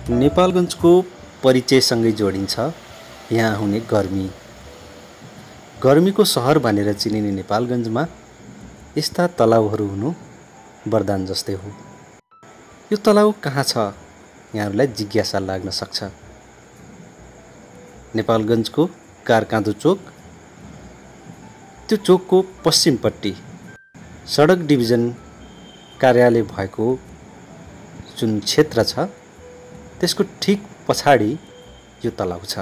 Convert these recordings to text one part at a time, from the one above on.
नेपालगञ्जको परिचयसँगै जोडिन्छ यहाँ हुने गर्मी। गर्मीको सहर भनेर चिनिने नेपालगञ्जमा यस्ता तलाउहरू हुनु वरदान जस्तै हो। यो तलाउ कहाँ छ यहाँहरूलाई जिज्ञासा लाग्न सक्छ। नेपालगञ्जको कारकाँदो चोक, त्यो चोकको पश्चिमपट्टि सडक डिभिजन कार्यालय भएको जुन क्षेत्र छ त्यसको ठीक पछाडि यो तलाउ छ।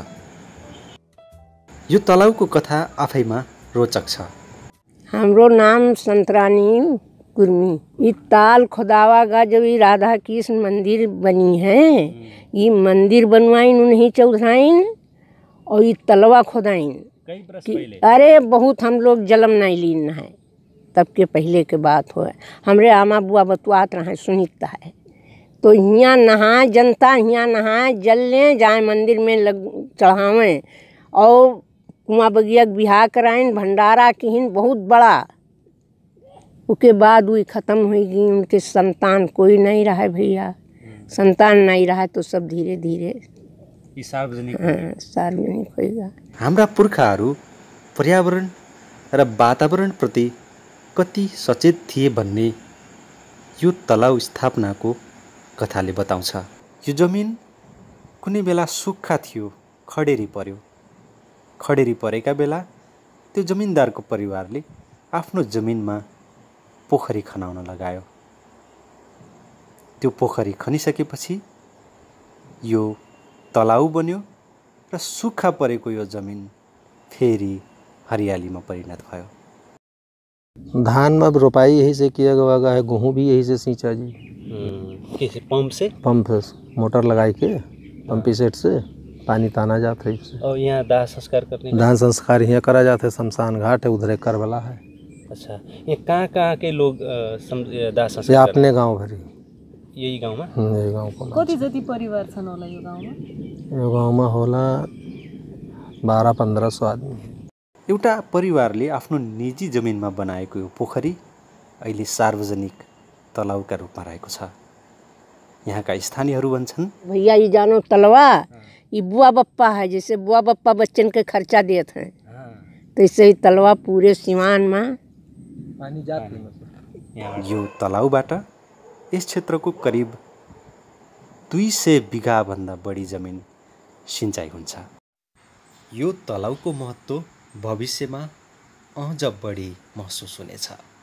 यो तलाउको कथा आफैमा रोचक छ। हाम्रो नाम संतरानी कुर्मी। ये ताल खुदावागा जब ये राधा कृष्ण मंदिर बनी है, ये मंदिर बनवाइन उन्हीं चौधराइन और ये तलवा खुदाइन। कई बरस पहले? अरे बहुत, हम लोग जलम नहीं लीन है तब के पहले के बात हो। हमरे आमा बुआ बतुआत रहे सुनिता है। तो यहाँ नहाए जनता, यहाँ नहाए जल लें, जाए मंदिर में लग चढ़ावें और कुआं बगिया बिहा कराइन, भंडारा किहिन बहुत बड़ा। उसके बाद वही ख़त्म हो गई, उनके संतान कोई नहीं रहा भैया। संतान नहीं रहा तो सब धीरे धीरे सार्वजनिक होगा। हाम्रा पुर्खाहरू पर्यावरण र वातावरणप्रति कति सचेत थिए भन्ने यो तलाउ स्थापनाको कथाले बताउँछ। यो जमिन कुनै बेला सुक्खा थियो, खडेरी पर्यो। खडेरी परेका बेला त्यो जमिनदारको परिवारले आफ्नो जमिनमा पोखरी खनाउन लगायो। त्यो पोखरी खनिसकेपछि यो तलाउ बन्यो र सुक्खा परेको यो जमिन फेरि हरियालीमा परिणत भयो। धान में रोपाई यही से किया गया है, गेहूँ भी यही से सींचा जी। कैसे? पंप से? पंप से मोटर लगाई के पंपी सेट से पानी ताना जाता है इससे। और यहाँ दाह संस्कार करने? दाह संस्कार यहाँ करा जाता है, शमशान घाट है उधर करबला है। अच्छा, ये कहाँ के लोग दाह संस्कार? ये अपने गांव भरी, यही गाँव में? यही गांव को। कति जति परिवार छन् होला यो गाउँमा? यो गांव में होला 1200-1500 आदमी। एउटा परिवारले आफ्नो निजी जमिनमा बनाएको यो पोखरी अहिले सार्वजनिक तलाउका रूपमा रहेको छ। यहाँका स्थानीयहरू भन्छन्, भैया ये जानो तलवा ये बुआ बप्पा है, जैसे बुआ बप्पा बच्चन के खर्चा देते हैं तो इससे ही तलवा पूरे सिवान में पानी जाती। यो तलाउबाट यस क्षेत्रको करिब 200 बिघा भन्दा बढी जमिन सिंचाइ हुन्छ। यो तलाउको महत्त्व भविष्यमा अझ बढी महसुस हुनेछ।